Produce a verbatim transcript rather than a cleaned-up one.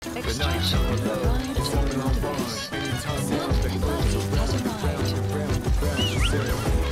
Extraction arrived at the database. One party has arrived.